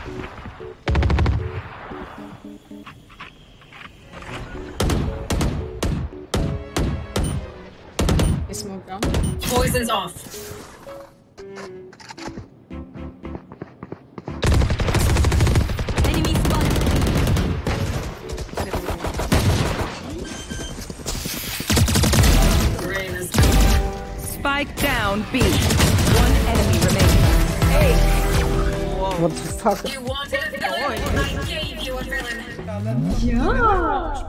They smoke down. Poison's off. Enemy spotted. Spike down B. One enemy remaining. Hey. What the fuck? You wanted a villain? I gave you a villain. Ja!